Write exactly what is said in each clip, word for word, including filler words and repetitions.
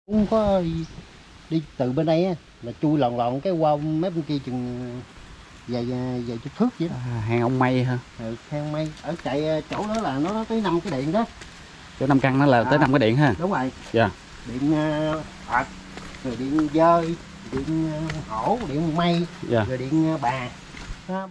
Không có đi, đi từ bên đây á, là chui lòn lòn cái qua mấy bên kia chừng vài vài chục thước vậy đó. À, hang ông Mây hả? Ừ, hang Mây ở chạy chỗ đó là nó tới năm cái điện đó. Chỗ năm căn nó là tới À, năm cái điện ha. đúng rồi. Dạ. Điện uh, Phật, rồi điện dơi, điện uh, hổ, điện mây, Dạ. rồi điện uh, bà đó.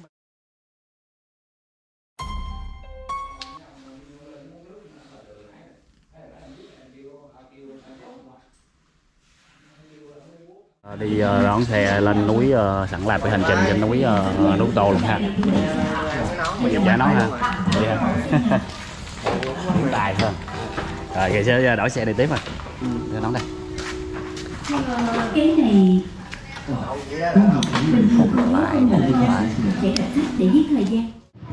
Đi uh, đón xe lên núi, uh, sẵn làm cái hành trình trên núi uh, núi Tô luôn ha. Dạ nó ha. Vậy ha. Đúng tài hơn. Rồi kìa sẽ đổi xe đi tiếp rồi. Để nóng đây. Cái này Lại một lại. để cảnh sát để giết thời gian.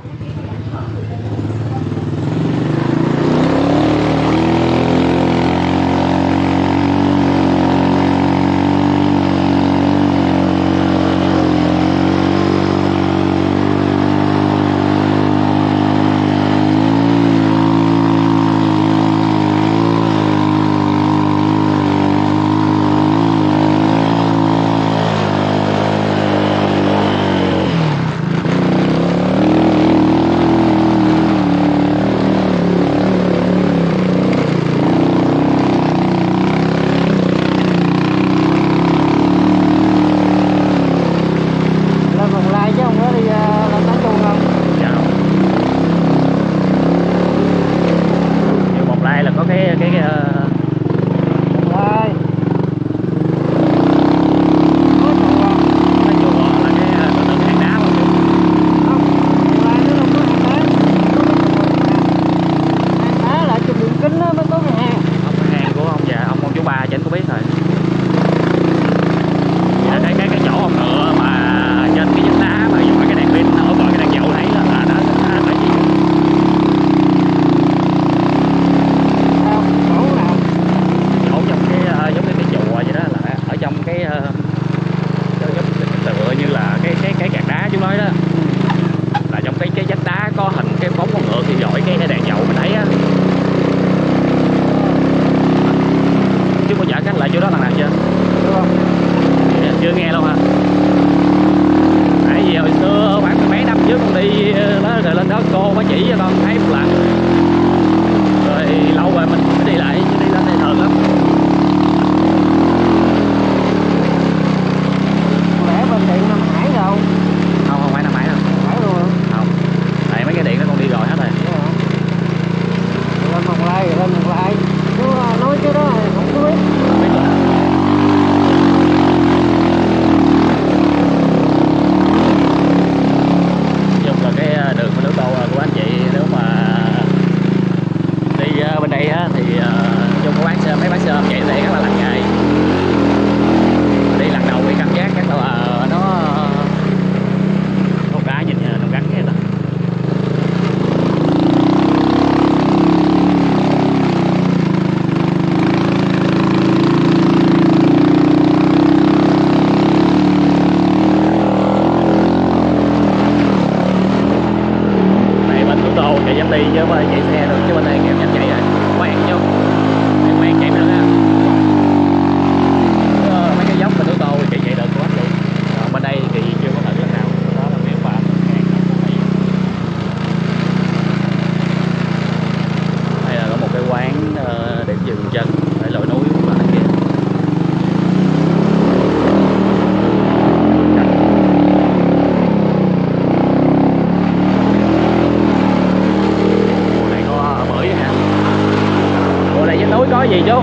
Gì chú?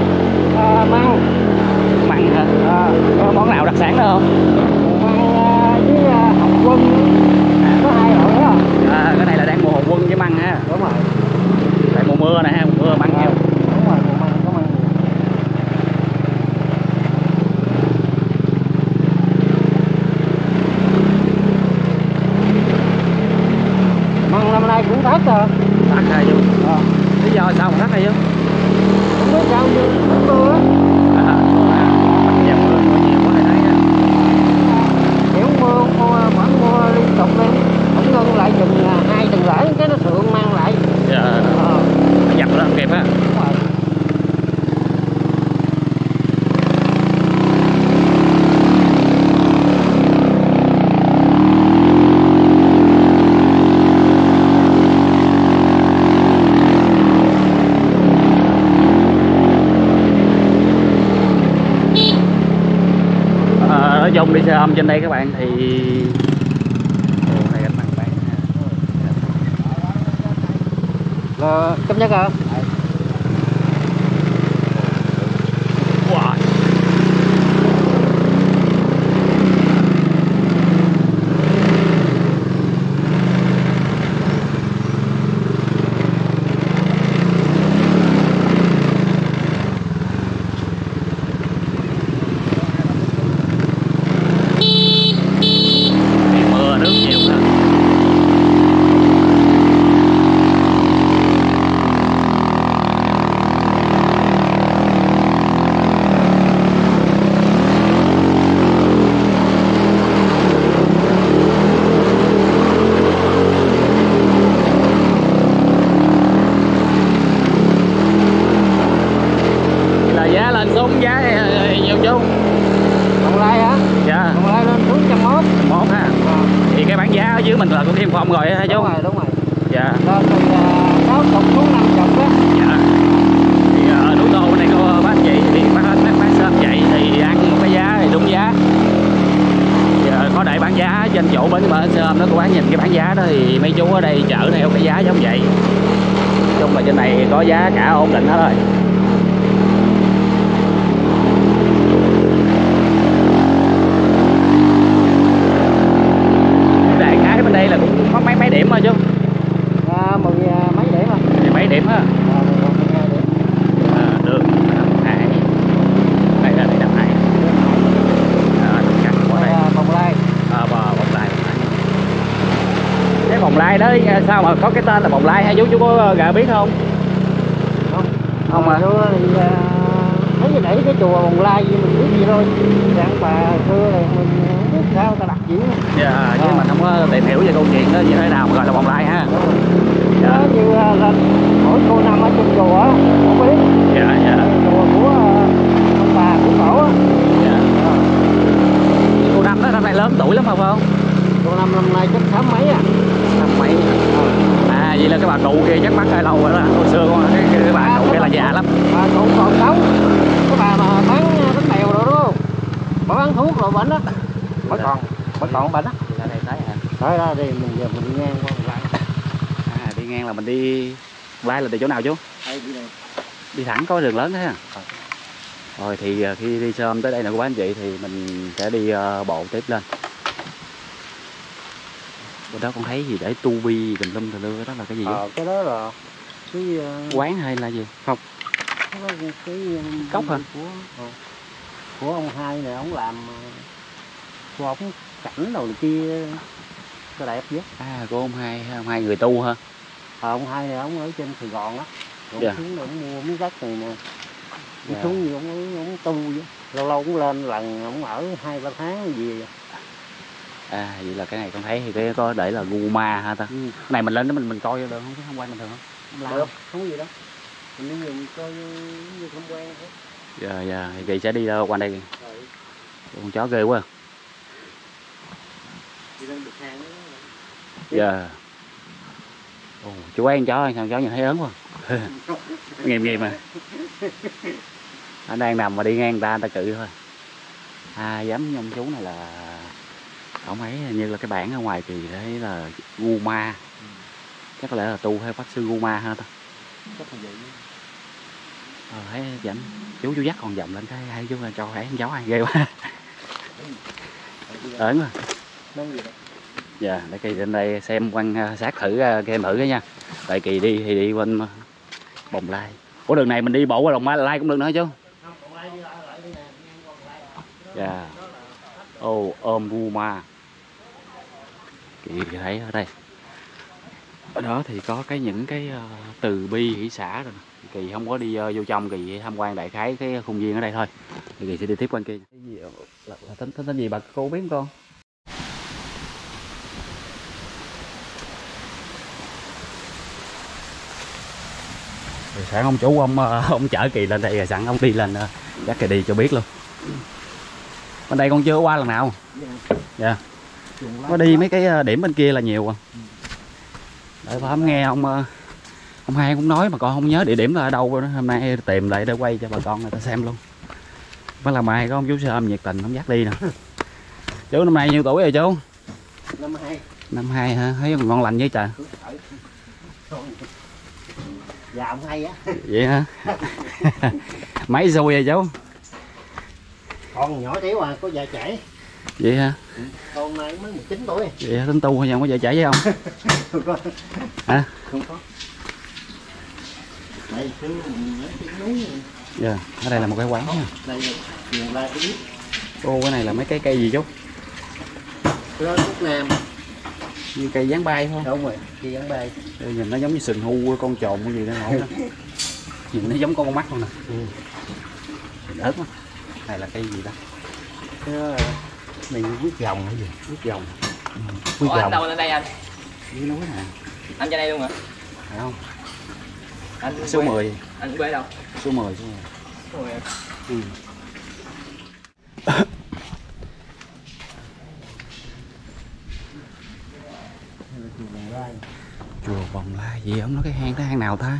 À, măng. Măng hả? À, có món nào đặc sản nữa không? Măng à, với à, hồng quân. À, có hai loại đó. À, cái này là đang mùa hồng quân với măng ha. Đúng rồi. Tại mùa mưa nè ha, mùa mưa măng nhiều. Đúng rồi, mùa măng có măng. Măng năm nay cũng thắt rồi. Thắt hả chú? À. Lý do sao mà thắt hả chú? Không biết sao chứ mưa á. À, dầm mưa mưa nhiều quá này thấy á. Kiểu mưa, mưa vẫn mưa liên tục lên. Không ngưng lại chừng hai tuần lễ cái nó sượng mang lại. Dạ. Ờ. Dập nó không kịp á. Đúng rồi. chung đi xe ôm trên đây các bạn thì này anh bán là chấp nhất không? wow. Mưa nước nhiều hơn. Là giá lên xuống giá nhiều chú. Còn lai hả? Dạ. Còn lai lên xuống trăm mốt. Một ha. Thì cái bán giá ở dưới mình là có thêm phong rồi hả chú? Đúng rồi, đúng rồi. Dạ. Lên từ sáu chục xuống năm chục á. Dạ. Thì ở núi Tô bên đây có bác chị thì bác bác bác sớm vậy thì ăn một cái giá thì đúng giá. Giờ có đại bán giá trên chỗ bến bờ sớm nó có bán nhìn cái bán giá đó thì mấy chú ở đây chở theo cái giá giống vậy. Nói chung là trên này có giá cả ổn định hết rồi. Đại khái bên đây là cũng có mấy mấy điểm thôi chứ. À, mười mấy điểm à? Thì mấy điểm á. À, mười hai điểm. À, được hai đây là đây là hai à, cắt qua đây À, Bồng Lai. à, bồng lai cái bồng lai đó sao mà có cái tên là bồng lai hay chú chú có gà biết không? Không. Không à? Xưa thì à, thấy cái đẩy cái chùa Bồng Lai gì mình biết gì thôi. Dạng bà xưa là mình không biết sao ta đặt gì. Dạ, chứ À. mình không có tìm hiểu về câu chuyện đó như thế nào mà gọi là bồng lai ha. Dạ. Đó, như là mỗi cô năm ở trên chùa á, không biết. Dạ, dạ. Chùa của ông bà của cổ á. Dạ. Cô Năm đó năm nay lớn tuổi lắm không phải không? Cô năm năm nay chắc tám mấy à. Năm mấy. À vậy là cái bà cụ kia chắc bắt hơi lâu rồi đó. Hồi xưa con cái, cái, cái bà cụ kia là già lắm. Bà cụ còn sống. Cái bà mà bán bánh bèo rồi đúng không? Bà bán thuốc rồi bệnh á. Bà còn, bà còn bệnh á. Ra đây thấy hả? Tới ra đi mình giờ mình đi ngang qua Bồng Lai. À đi ngang là mình đi Lai là từ chỗ nào chú? Đây đi đây. Đi thẳng có đường lớn thế à? Rồi thì khi đi sớm tới đây nè cô bác anh chị thì mình sẽ đi uh, bộ tiếp lên. Bên đó con thấy gì để tu vi tùm lum tùm lưa đó là cái gì? Ờ, cái đó là cái uh, Quán hay là gì? Không. cái, đó là cái um, Cốc hả? Của, uh, của ông hai này ông làm uh, của ông cảnh đồ này kia có đẹp chứ. À của ông hai, ông hai người tu ha. Ờ, ông hai này ông ở trên Sài Gòn á. Ông Dạ. xuống này ông mua miếng đất này nè. Ông Dạ. xuống gì ông, ông tu vậy. Lâu lâu cũng lên lần ông ở hai ba tháng gì vậy. À vậy là cái này con thấy thì cái có để là Guma ha ta. Ừ. Cái này mình lên đó mình mình coi được không? Tham quan bình thường không? Không Được, không có gì đâu. Mình đi nhìn coi như tham quan thôi. Dạ dạ thì chị sẽ đi uh, qua đây. Rồi. Con chó ghê quá. Đi lên bậc thang đó. Dạ. Ồ, chú ăn chó, thằng chó nhìn thấy ớn quá. Nghiêm nghiêm à. Anh đang nằm mà đi ngang người ta, người ta cự thôi. À dám như ông chú này là ông ấy như là cái bảng ở ngoài thì thấy là Guma. Ừ. Chắc có lẽ là tu hay pháp sư Guma ha ta. Chắc là vậy. Ờ thấy dẫn chú chú dắt con dầm lên cái hai chú cho khỏe con cháu ai ghê quá. Ớn quá. Nói gì đó. Dạ, để Kỳ lên đây xem quan sát thử game thử cái nha. Tại Kỳ đi thì đi bên Bồng Lai. Ủa đường này mình đi bộ qua Bồng Lai cũng được nữa chứ? Dạ. Ô ôm Guma. Kỳ thấy ở đây. Ở đó thì có cái những cái uh, từ bi hỷ xã rồi. Kỳ không có đi uh, vô trong, Kỳ tham quan đại khái cái khuôn viên ở đây thôi. Thì Kỳ sẽ đi tiếp quan kia. Cái gì là, là tính tính tên gì bà cô biết con? Rồi sẵn ông chủ ông ông chở Kỳ lên đây rồi sẵn ông đi lên dắt Kỳ đi cho biết luôn. Bên đây con chưa qua lần nào. Dạ. Yeah. Có đi mấy cái điểm bên kia là nhiều à. Để phải nghe ông ông hai cũng nói mà con không nhớ địa điểm là ở đâu đó. Hôm nay tìm lại để quay cho bà con người ta xem luôn. Mới là mai có ông chú sơm nhiệt tình ông dắt đi nè. Chú năm nay nhiêu tuổi rồi chú? Năm hai. Năm hai hả? Thấy còn ngon lành với trời. Dạ không hay á. Vậy hả? Mấy xui rồi chú? Con nhỏ xíu à, có vợ trẻ. Vậy hả? Con này mới mười chín tuổi. Vậy hả? Tính tu hay không có vợ trẻ với không? Không có. Hả? Không có. Đây cứ núi. Dạ, ở đây là một cái quán nha. Đây là la cái biết. Ô, cái này là mấy cái cây gì chú? Đó thuốc nam. Như cây gián bay không? Đúng rồi, cây gián bay. Đây, nhìn nó giống như sừng hu con trồn cái gì đó nổi đó. Nhìn nó giống con mắt luôn nè. Ừ. Ớt quá. Này là cây gì đó? Cái đó mình viết dòng hay gì? Viết dòng. Viết Ủa, anh dòng. đâu lên đây anh? Dưới núi nè. Anh ra đây luôn hả? Phải không? Anh Số quê- mười. Anh quê đâu? Số mười, số mười. Số mười. Ừ. Chùa Bồng Lai gì không? Nó cái hang, cái hang nào ta?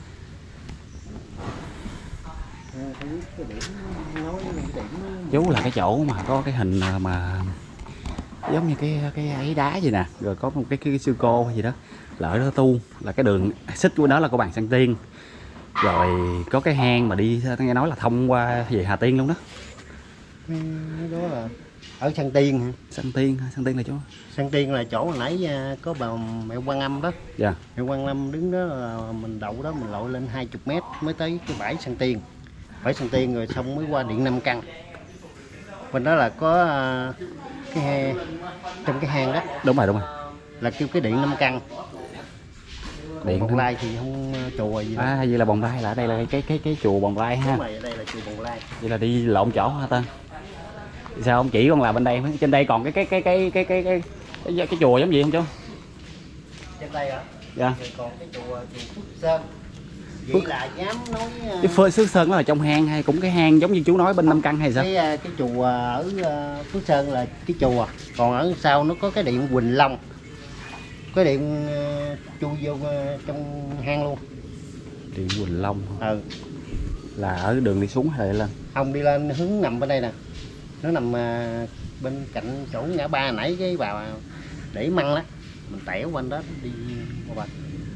Chú là cái chỗ mà có cái hình mà giống như cái cái ấy đá gì nè, rồi có một cái cái, cái sư cô hay gì đó, là ở đó tu, là cái đường xích của đó là của Bàn Sang Tiên, rồi có cái hang mà đi nghe nói là thông qua về Hà Tiên luôn đó. Cái đó là ở Sang Tiên hả? Sang Tiên, Sang Tiên là chỗ. Sang Tiên là chỗ hồi nãy à, có bà mẹ Quan Âm đó. Dạ. Mẹ Quan Âm đứng đó là mình đậu đó, mình lội lên hai mươi mét mới tới cái bãi Sang Tiên. Bãi Sang Tiên rồi xong mới qua điện Nam Căn. Bên đó là có à, cái he, trong cái hang đó Đúng rồi, đúng rồi. là kêu cái điện Nam Căn. Điện Bồng Lai thì không chùa gì đâu. À, vậy là Bồng Lai, là ở đây là cái cái cái chùa Bồng Lai ha. Đúng rồi, ở đây là chùa Bồng Lai. Vậy là đi lộn chỗ hả ta? Sao không chỉ con là bên đây, trên đây còn cái cái cái cái cái cái cái cái, cái chùa giống gì không chú? Trên đây hả? Dạ. Rồi còn cái chùa chùa Phước Sơn. Vậy Phước- là dám nói à, Cái Phước Phước Sơn đó là trong hang hay cũng cái hang giống như chú nói bên Nam Căn hay sao? cái à, cái chùa ở à, Phước Sơn là cái chùa, còn ở sau nó có cái điện Quỳnh Long, cái điện à, chui vô à, trong hang luôn. Điện Quỳnh Long Ừ. là ở đường đi xuống hay là lên? Không, đi lên hướng nằm bên đây nè, nó nằm à, bên cạnh chỗ ngã ba nãy cái bà để măng đó, mình tẻo quanh đó đi qua bên.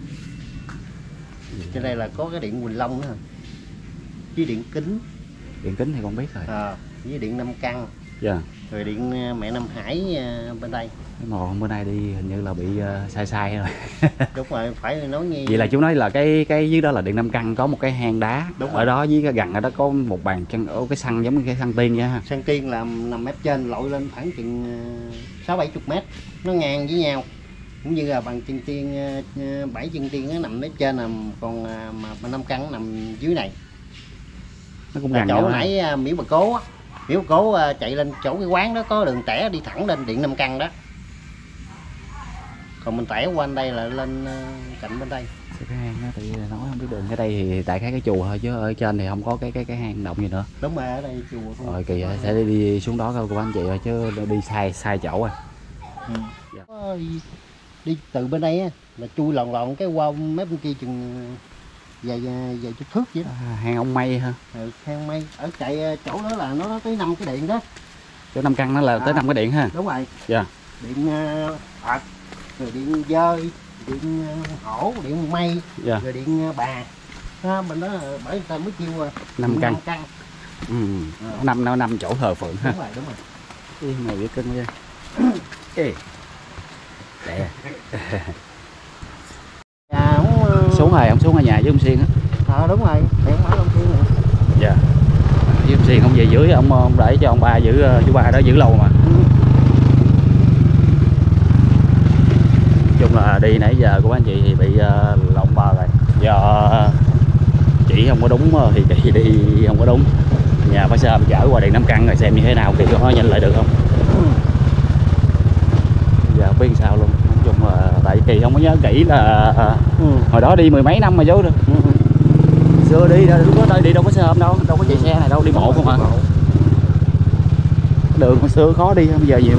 Trên đây là có cái điện Quỳnh Long nữa, với điện Kính, Điện Kính thì con biết rồi. à, với điện Nam Căn, Dạ. rồi điện à, mẹ Nam Hải à, bên đây. Cái mồ bữa nay đi hình như là bị uh, sai sai rồi. Đúng rồi, phải nói nghe. Vậy là chú nói là cái cái dưới đó là điện Nam Căn, có một cái hang đá. Đúng ở rồi. đó với cái gần ở đó có một bàn chân, ở cái xăng giống như cái xăng tiên vậy ha. Sang Tiên là nằm mép trên lội lên khoảng chừng sáu bảy chục mét, nó ngang với nhau, cũng như là bằng chân tiên à, bảy chân tiên nó nằm mép trên, nằm còn à, mà mà Nam Căn nó nằm dưới này. Nó cũng Là gần chỗ nhau ha. nãy à, Miễu Bà Cố á, Miễu Bà Cố à, chạy lên chỗ cái quán đó có đường tẻ đi thẳng lên điện Nam Căn đó, còn mình tẻ qua đây là lên à, cạnh bên đây. Cái hang đó thì nói không biết đường, ở đây thì tại cái cái chùa thôi chứ ở trên thì không có cái cái cái hang động gì nữa. Đúng rồi, ở đây chùa thôi. Rồi kỳ sẽ đi, đi xuống đó cô anh chị rồi chứ đi sai sai chỗ rồi. Ừ. Có đi, đi từ bên đây á là chui lòn lòn cái qua mép bên kia chừng vài vài chục thước vậy đó. À, hang ông Mây ha. Ừ, hang Mây ở chạy chỗ đó là nó tới năm cái điện đó. Chỗ Nam Căn nó là À. tới năm cái điện ha. Đúng rồi. Dạ. Điện uh, Phật, rồi điện dơi, điện uh, hổ, điện mây, Dạ. rồi điện uh, bà. Đó, bên đó là bởi người ta mới kêu uh, Năm điện căn. Năm căn. Ừ. À. Năm nó năm chỗ thờ phượng ha. Đúng rồi, đúng rồi. Cái này biết cưng nha. Ê. Để. À, không, uh, Xuống rồi, ông xuống ở nhà với ông Xuyên á. Ờ đúng rồi, điện máy Long Xuyên này. Dạ. Với ông Xuyên ông về dưới, ông, ông để cho ông ba giữ, chú ba đó giữ lâu mà. Ừ. Chung là đi nãy giờ của anh chị thì bị uh, lộn bờ rồi, do uh, chỉ không có đúng uh, thì kỳ đi không có đúng. Nhà phải sớm chở qua điện Nam Căn rồi xem như thế nào, kỳ có nhanh lại được không. Ừ. Giờ không biết sao luôn. Nói chung là tại kỳ không có nhớ kỹ là uh, Ừ. hồi đó đi mười mấy năm mà chú được. Ừ. Xưa đi lúc đó đi đâu có xe ôm đâu, đâu có chạy xe này đâu, đi bộ không hả. Đường hồi xưa khó đi hơn giờ nhiều.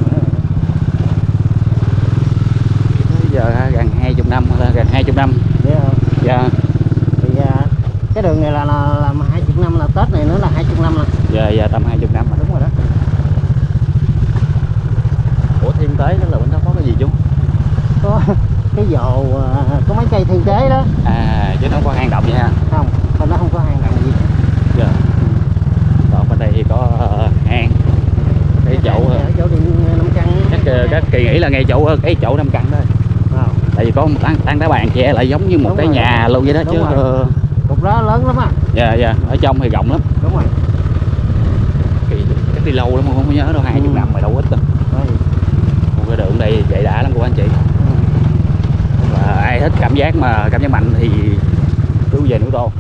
Giờ gần hai chục năm, gần hai chục năm. Dạ. Dạ. Thì à, cái đường này là là làm hai chục năm, là Tết này nữa là hai chục năm rồi. Giờ giờ tầm hai chục năm rồi. Đúng rồi đó. Thương tế đó là bên đó có cái gì chú? Có cái dồ, có mấy cây thương tế đó. À chứ nó không có hang động vậy ha? Không, bên đó không có hang động gì. Dạ. Còn bên đây thì có uh, hang cái chỗ ở chỗ điện năm căn. các các kỳ nghĩ là ngay chỗ cái chỗ năm căn đó. À. Tại vì có một tán, tán đá bàn che lại giống như một Đúng cái rồi. nhà luôn vậy đó. Đúng chứ rồi. Cục đó lớn lắm á. Dạ dạ, ở trong thì rộng lắm. Đúng rồi. Kỳ chắc đi lâu lắm không có nhớ đâu, hai chục Ừ. năm mà đâu ít đâu. Một cái đường đây chạy đã lắm của anh chị. Và ai thích cảm giác mà cảm giác mạnh thì cứ về Núi Tô.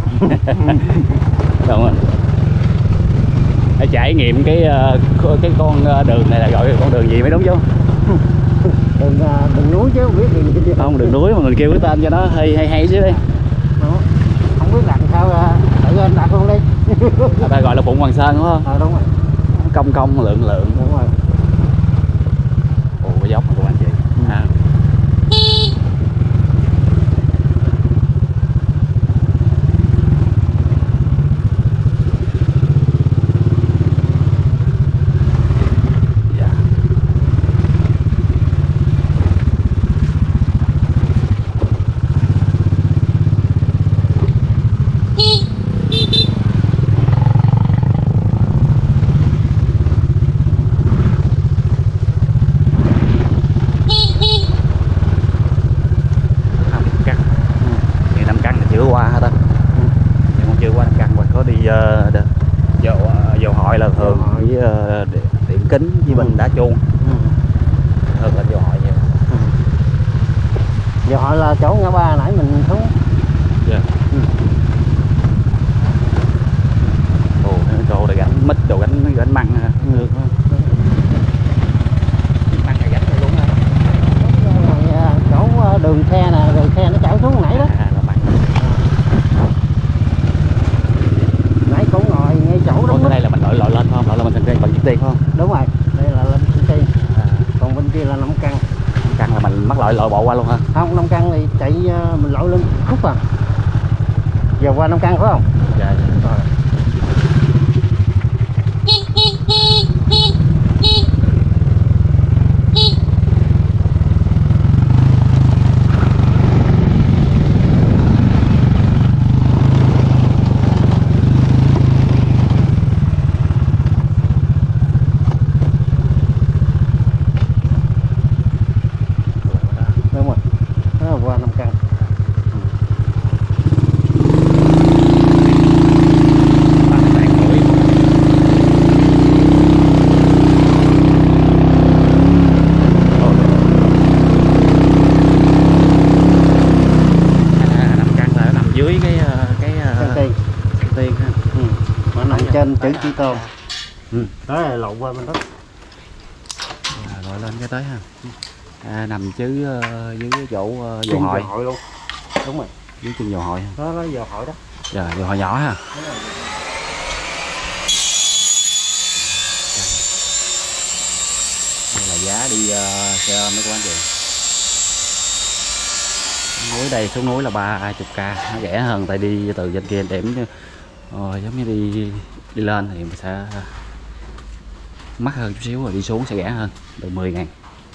Đúng rồi. Để trải nghiệm cái cái con đường này là gọi là con đường gì mới đúng chứ? Đường, đường núi chứ không biết đường gì. Không, đường núi mà mình kêu cái tên cho nó hay hay hay xíu đi. Không biết làm sao tự anh đặt luôn đi. Người ta gọi là Bụng Hoàng Sơn đúng không? Ờ đúng rồi. Công công lượng lượng. Đúng rồi. Ồ cái dốc này của anh chị. Ừ. À. Kính với bình đá chuông. Ừ. Hơn là vô hội nhiều. Ừ. Vô hội là chỗ ngã ba nãy mình xuống. Yeah. Ừ. Ồ, chỗ này gánh mít, đồ gánh gánh măng ha. Ừ. Măng này gánh luôn ha. Chỗ đường xe nè, đường xe nó chảy xuống nãy đó. À, là măng. Nãy cũng ngồi ngay chỗ đó. Cái đây là mình lội lội lên không? Lội là mình thành ra bằng chiếc tiền không? Đúng rồi, đây là lên chiếc tiền. À. Còn bên kia là năm căn. năm căn là mình mắc lội lội bộ qua luôn hả? Không, năm căn thì chạy mình lội lên khúc à. Giờ qua năm căn phải không? Dạ. Dạ. Rồi. Trên chữ chữ tôm. Ừ. Đó là lộn qua bên đó. À, gọi lên cái tới ha. À, nằm chứ uh, dưới chỗ uh, dầu hội. hội luôn. Đúng rồi. Dưới chân dầu hội. Đó đó dầu hội đó. Dạ, dầu hội nhỏ ha. Đây là giá đi uh, xe ôm đó của anh chị. Núi đây xuống núi là ba mươi k, nó rẻ hơn tại đi từ trên kia điểm chứ. Ờ, giống như đi đi lên thì mình sẽ mắc hơn chút xíu, rồi đi xuống sẽ rẻ hơn, từ mười ngàn.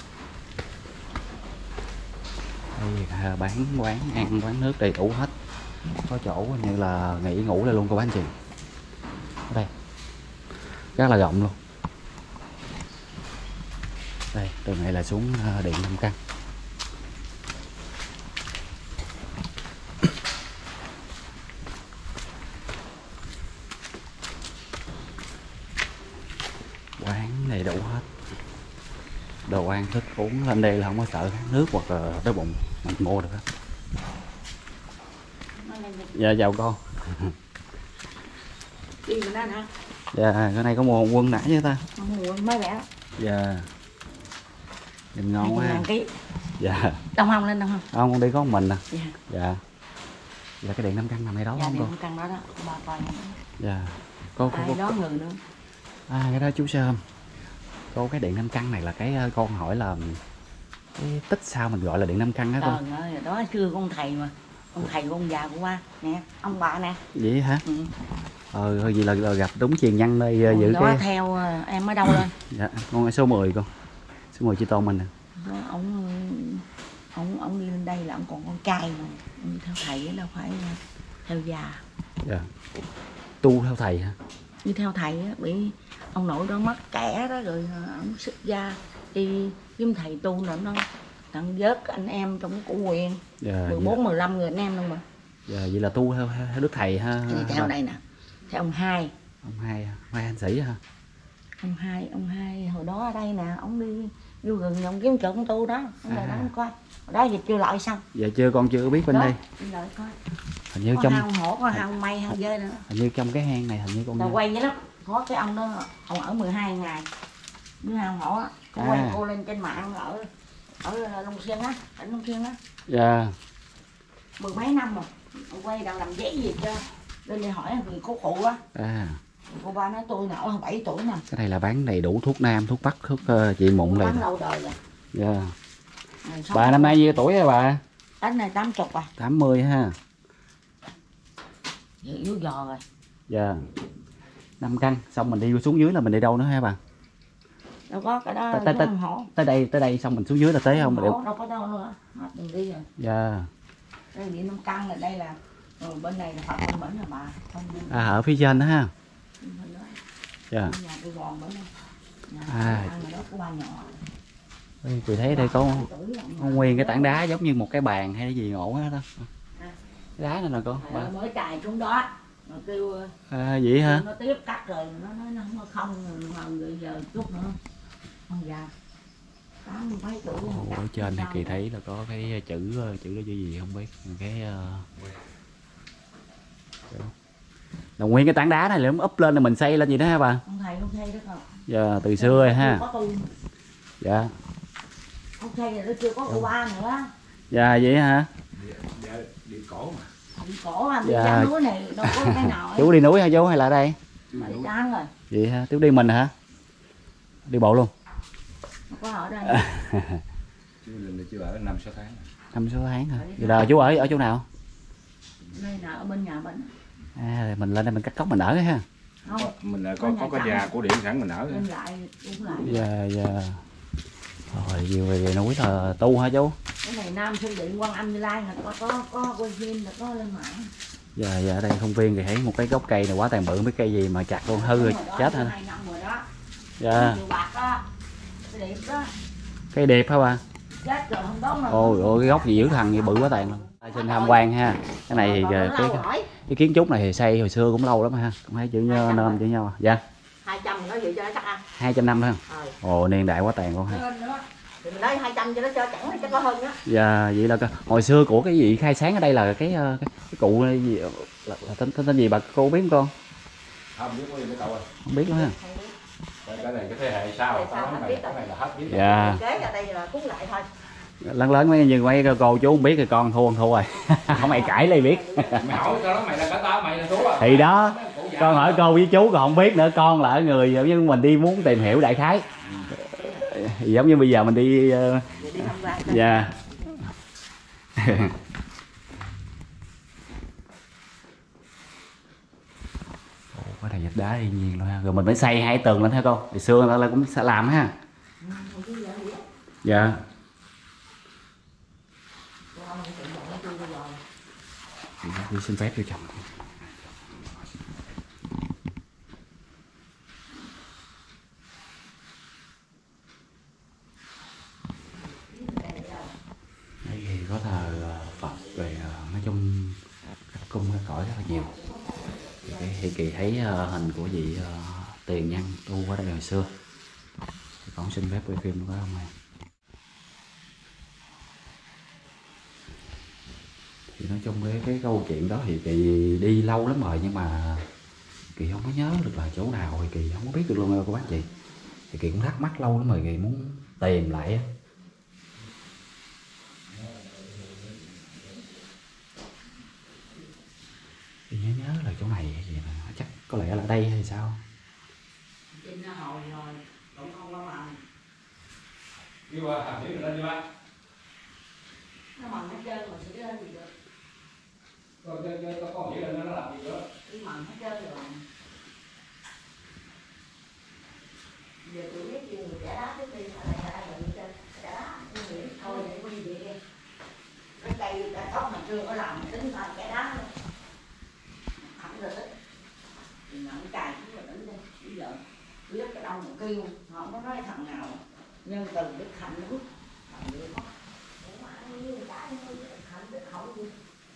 Đây bán quán ăn quán nước đầy đủ hết, có chỗ như là nghỉ ngủ đây luôn cô bác anh chị. Ở đây rất là rộng luôn. Đây từ này là xuống điện năm căn. Quán đầy đủ hết, đồ ăn thức uống lên đây là không có sợ khát nước hoặc là đói bụng, mình mua được hết. Dạ chào con. Đi mình ăn hả? Dạ cái này có mua quân nãy chứ ta? Không mua mới bẻ. Dạ nhìn ngon quá. Dạ Đông không lên đông không? Không, con đi có một mình nè. Dạ. Dạ là cái điện năm căn nằm đây đó Dạ, không điện cô? năm căn đó đó, ba coi. Dạ cô cô, ai cô, đó người nữa. À cái đó chú Sơm. Cô cái điện năm căn này là cái con hỏi là cái tích sao mình gọi là điện năm căn á con? Trời ơi, đó xưa con thầy mà. Ông thầy của ông già của ba nè, ông bà nè. Vậy hả? Ừ. Ờ thôi vậy là, là gặp đúng truyền nhân đây. Ủa, giữ đó cái theo em ở đâu lên? Dạ con ở số mười con. Số mười Chí Tôn mình nè. Ông ông ông đi lên đây là ông còn con trai mà, ông đi theo thầy đâu phải theo già. Dạ. Tu theo thầy hả? Đi theo thầy á, bị ông nội đó mất kẻ đó rồi ông xuất gia đi kiếm thầy tu nữa, nó tặng vớt anh em trong cụ quyền. Dạ, mười bốn mười lăm người anh em luôn mà. Dạ, vậy là tu theo, theo đức thầy ha. Thì theo đây nè, theo ông hai. Ông hai, hai anh sĩ hả? Ông hai, ông hai hồi đó ở đây nè, ông đi vô rừng ông kiếm chỗ ông tu đó, ông đây đó ông coi. Hồi đó giờ chưa lại xong. Dạ chưa, con chưa biết bên đó, đây. Đi lại coi. Hình như có trong hao hổ, có hao may, hao dơi nữa. Hình như trong cái hang này hình như con. Tao quay vậy lắm. Có cái ông đó, ông ở mười hai ngày. Với hao hổ á, cô À. quay cô lên trên mạng ở ở Long Xuyên á, tỉnh Long Xuyên á. Dạ. Mười mấy năm rồi. Ông quay đang làm giấy gì cho. Lên đây hỏi người cô cụ á. À. Cô ba nói tôi nợ bảy tuổi nè. Cái này là bán đầy đủ thuốc nam, thuốc bắc, thuốc uh, trị mụn này. Bán lâu đời rồi. Dạ. Rồi Bà năm nay nhiêu tuổi hả bà? Đánh này tám chục à. tám mươi ha. Vậy yếu giò rồi. Dạ. năm căn, xong mình đi xuống dưới là mình đi đâu nữa hả bà? Đâu có cái đó. Tới, tới, tới đây, tới đây xong mình xuống dưới là tới không? Hổ, đâu có đâu nữa. Hết đường đi rồi. Dạ. Đây điện năm căn là đây là rồi bên này là Phật bên bển là bà. Không, À, ở phía trên đó ha. bên đó. Dạ. Nhà tôi gòn bển đây. Nhà À. ăn đó của ba nhỏ. Ê, tôi thấy đây có, có nguyên cái tảng đá giống như một cái bàn hay cái gì ngộ hết đó. Cái đá này nè con. Bà mới trài xuống đó. Rồi kêu À, vậy hả? nó tiếp cắt rồi nó nói nó không không mà rồi giờ chút nữa không già tám mấy tuổi. Ồ, ở trên này Kỳ thấy là có cái chữ chữ đó chữ gì không biết cái uh... là nguyên cái tảng đá này là nó úp lên là mình xây lên gì đó hả bà? Ông thầy không xây đó rồi. Giờ từ xưa rồi ha. Tu. Dạ. Ông xây rồi nó chưa có cụ ba nữa. Dạ vậy hả? Dạ, điện cổ mà. Điện cổ mà đi Dạ. ra núi này đâu có cái nào. Chú đi núi hả chú hay là ở đây? Mà đi chán rồi. Vậy hả? Chú đi mình hả? Đi bộ luôn. Không có ở đây. Chú lên chưa ở năm sáu tháng. Năm sáu tháng hả? Vậy là chú ở ở chỗ nào? Đây là ở bên nhà mình. À, mình lên đây mình cắt tóc mình ở ha. Không. Mình là có có cái nhà của điện sẵn mình ở. Lên lại cũng lại. Dạ dạ. Rồi về, về núi là tu hả chú? Cái này Nam Sơn Điện Quan Âm Như Lai là có có có quay phim là có lên mạng. Dạ dạ, ở đây công viên thì thấy một cái gốc cây này quá tàn bự, mấy cây gì mà chặt luôn hư rồi chết hả? hai năm rồi đó. Dạ. Nhiều bạc đó. Cái điệp đó. Cây đẹp hả bà? Chết rồi không đón rồi. Ôi ôi, cái gốc gì dữ thằng gì bự quá tàn luôn. Xin tham quan ha. Cái này thì cái, cái, cái kiến trúc này thì xây hồi xưa cũng lâu lắm ha. Cũng thấy chữ nhơ nôm chữ nhau. Dạ. hai trăm nó gì cho nó chắc ăn. hai trăm năm thôi. Ồ, niên đại quá tàn luôn ha. Thì mình nói hai trăm cho nó cho chẳng nó chắc có hơn á. Dạ, vậy là hồi xưa của cái gì khai sáng ở đây là cái cái, cái cụ gì là, là tên, tên tên gì bà cô biết không con? Không biết có gì mấy cậu ơi. Không biết nữa ha. Cái này cái thế hệ sau, cái này, cái này là hết biết. Dạ. Kế ra đây là cúng lại thôi. Lớn lớn mấy như mấy cô chú không biết thì con thua không thua rồi. Không ai cãi lấy biết. Mày hỏi tao đó mày là cả tao mày là chú à. Thì đó, con hỏi cô với chú còn không biết nữa, con là người giống như mình đi muốn tìm hiểu đại khái. Giống như bây giờ mình đi uh... dạ. Ồ, cái này vách đá thiên nhiên luôn ha. Rồi mình phải xây hai tường lên ha con. Thì xưa người ta cũng sẽ làm ha. Dạ. Đi xin phép cho chồng. Đây thì có thờ Phật về nói chung các cung các cõi rất là nhiều. Thì, thì Kỳ thấy uh, hình của vị uh, tiền nhân tu ở đây hồi xưa. Thì con xin phép quay phim có không em? Thì nói chung cái cái câu chuyện đó thì Kỳ đi lâu lắm rồi nhưng mà Kỳ không có nhớ được là chỗ nào thì Kỳ không có biết được luôn cô bác chị. Thì Kỳ cũng thắc mắc lâu lắm rồi Kỳ muốn tìm lại. Kỳ nhớ nhớ là chỗ này gì mà chắc có lẽ là đây hay sao. Trên nó hồi rồi cũng không có bằng. Đi qua, đi lên đi qua. Nó bằng hết trơn mà xử lên gì được. Rồi cho con nghĩ là nó làm gì nữa. Cái mặn hết trơn rồi. Giờ tôi biết nhiều người trẻ đó trước đi, ở đây ở đây xưa có làm tính thành cái đá luôn. Không được đấy. Thì nặng cài cũng là đến đây. Bây giờ biết cái đâu mà kêu, họ có nói thằng nào nhân từ Đức Hạnh nữa. Thằng Đức Hạnh. Ủa ai như cái như Đức Hạnh, Đức Hậu gì?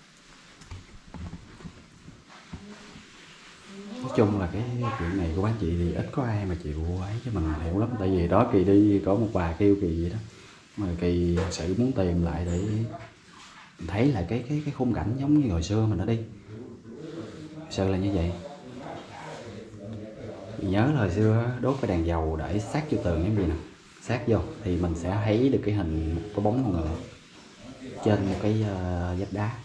Nói chung là cái chuyện này của bác chị thì ít có ai mà chịu ấy chứ mình hiểu lắm, tại vì đó Kỳ đi có một bà kêu Kỳ vậy đó, mà Kỳ thật sự muốn tìm lại để thấy lại cái cái cái khung cảnh giống như hồi xưa mình đã đi. Thật sự là như vậy. Mình nhớ là hồi xưa đốt cái đèn dầu để sát vô tường giống gì nè, sát vô thì mình sẽ thấy được cái hình một cái bóng con người trên một cái uh, vách đá.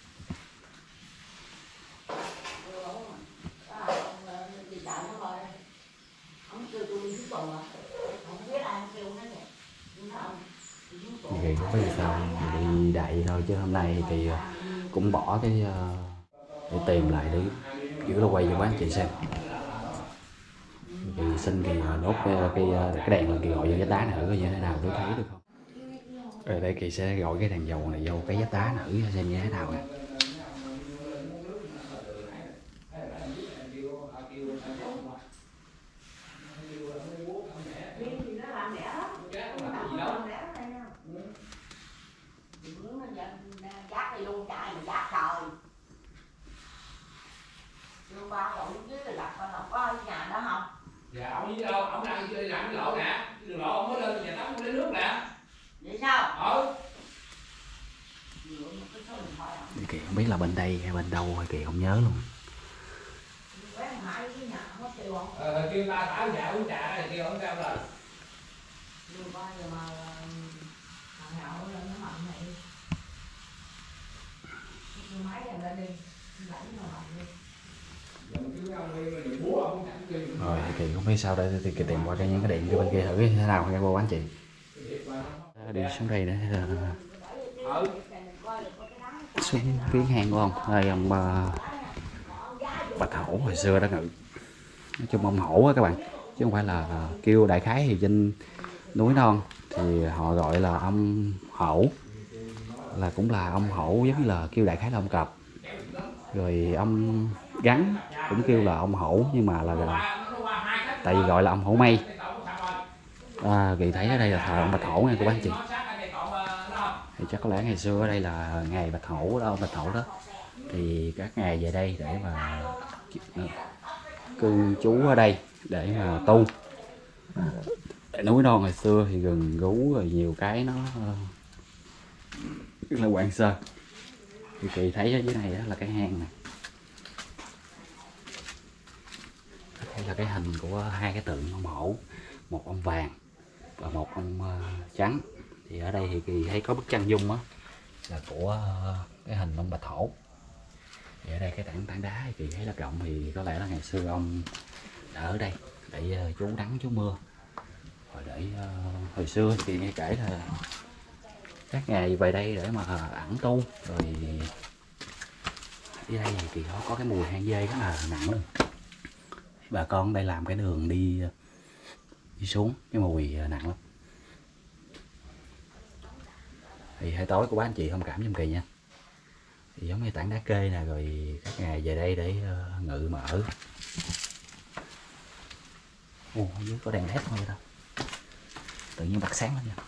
Thì không biết sao đi đại thôi chứ hôm nay thì cũng bỏ cái để tìm lại để kiểu là quay cho quán chị xem. Thì xin thì đốt cái cái, cái đèn lên Kỳ gọi vô vách đá nữ như thế nào để thấy được không. Rồi đây Kỳ sẽ gọi cái đèn dầu này vô cái vách đá nữ xem như thế nào nè. Dạ, ông với đâu, ông đang đi làm cái lộ nè, đường lộ ông mới lên nhà tắm lấy nước nè. Vậy sao? Ừ. Kỳ không biết là bên đây hay bên đâu hay Kỳ không nhớ luôn. Ờ, kêu ta thả dạ uống trà này kia không sao rồi. Rồi thì Kỳ không biết sao đây thì Kỳ tìm qua cái những cái điện cái bên kia thử thế nào nghe cô anh chị. Đi xuống đây để là xuống viếng hang của ông, đây ông uh, Bạch Hổ hồi xưa đó ngự. Nói chung ông Hổ á các bạn, chứ không phải là uh, kêu đại khái thì trên núi non thì họ gọi là ông Hổ, là cũng là ông Hổ giống như là kêu đại khái là ông Cọp. Rồi ông Gắn cũng kêu là ông Hổ nhưng mà là, là tại vì gọi là ông Hổ Mây. À, Kỳ thấy ở đây là thờ ông Bạch Hổ nha cô bác chị. Thì chắc có lẽ ngày xưa ở đây là ngày Bạch Hổ đó, ông Bạch Hổ đó. Thì các ngài về đây để mà cư trú ở đây để mà tu. Tại núi non ngày xưa thì rừng rú rồi nhiều cái nó rất là hoang sơ. Thì Kỳ thấy ở dưới này đó là cái hang này. Đây là cái hình của hai cái tượng ông hổ, một ông vàng và một ông uh, trắng. Thì ở đây thì Kỳ thấy có bức chân dung á là của uh, cái hình ông Bạch Hổ. Thì ở đây cái tảng tảng đá thì Kỳ thấy là rộng, thì có lẽ là ngày xưa ông đã ở đây để uh, trú nắng trú mưa. Rồi để uh, hồi xưa thì Kỳ nghe kể là các ngài về đây để mà ẩn tu. Rồi ở đây thì Kỳ có cái mùi hang dê rất là nặng luôn. Bà con đây làm cái đường đi đi xuống cái mùi nặng lắm. Thì hai tối của bác anh chị thông cảm giùm Kỳ nha. Thì giống như tảng đá kê nè, rồi các ngài về đây để uh, ngự mà ở. Ồ, ở dưới có đèn led thôi đâu. Tự nhiên bật sáng lên nha.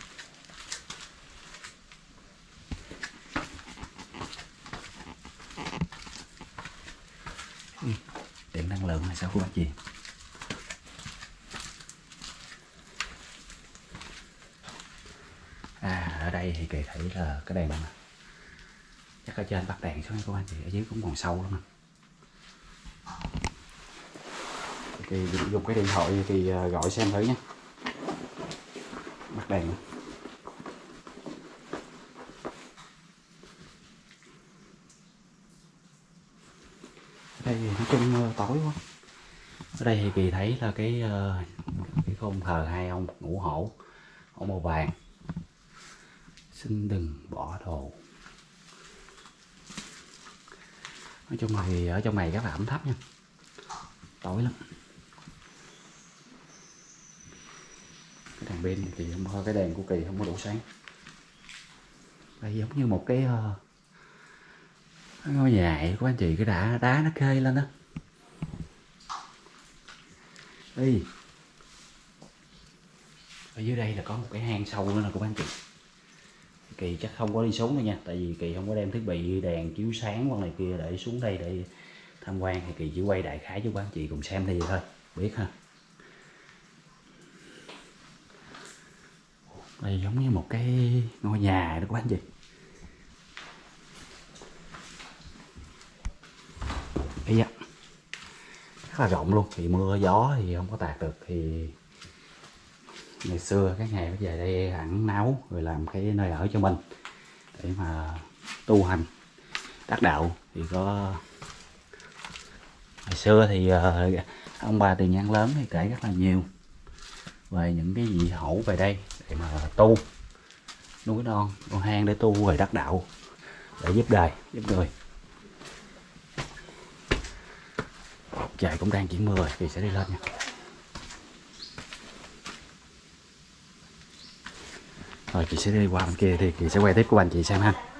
Ừ, điện năng lượng này sao của bác chị. À, ở đây thì Kỳ thấy là cái đèn này. Chắc ở trên bắt đèn xuống các anh chị, ở dưới cũng còn sâu lắm nè. Kỳ dùng cái điện thoại thì gọi xem thử nhé. Bắt đèn. Ở đây thì nói chung tối quá. Ở đây thì Kỳ thấy là cái cái khôn thờ hai ông ngũ hổ, hổ màu vàng. Xin đừng bỏ đồ. Nói chung thì ở trong này rất là ẩm thấp nha, tối lắm. Cái đèn pin thì không có, cái đèn của Kỳ không có đủ sáng. Đây giống như một cái Ngôi nhà này của anh chị cái đá đá nó kê lên đó. Đi. Ở dưới đây là có một cái hang sâu nữa nè của anh chị. Kỳ chắc không có đi xuống đâu nha, tại vì Kỳ không có đem thiết bị đèn chiếu sáng con này kia để xuống đây để tham quan, thì Kỳ chỉ quay đại khái cho các anh chị cùng xem thì thôi, biết ha. Đây giống như một cái ngôi nhà đó các anh chị. Bây giờ rất là rộng luôn, thì mưa gió thì không có tạt được, thì ngày xưa các ngày về đây hẳn náo rồi làm cái nơi ở cho mình để mà tu hành đắc đạo. Thì có ngày xưa thì uh, ông bà Tiền Nhân lớn thì kể rất là nhiều về những cái vị hậu về đây để mà tu núi non con hang để tu về đắc đạo, để giúp đời giúp người. Trời cũng đang chuyển mưa rồi thì sẽ đi lên nha. Rồi chị sẽ đi qua bên kia thì chị sẽ quay tiếp của anh chị xem ha.